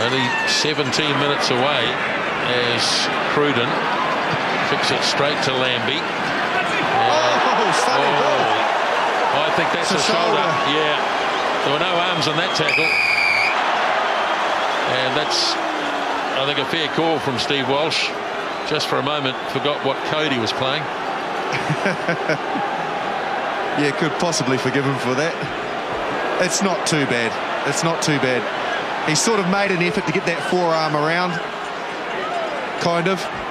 Only 17 minutes away as Cruden kicks it straight to Lambie. Sonny Bill. I think that's a shoulder. Yeah, there were no arms on that tackle. And that's, I think, a fair call from Steve Walsh. Just for a moment, forgot what code he was playing. Yeah, could possibly forgive him for that. It's not too bad. It's not too bad. He sort of made an effort to get that forearm around, kind of.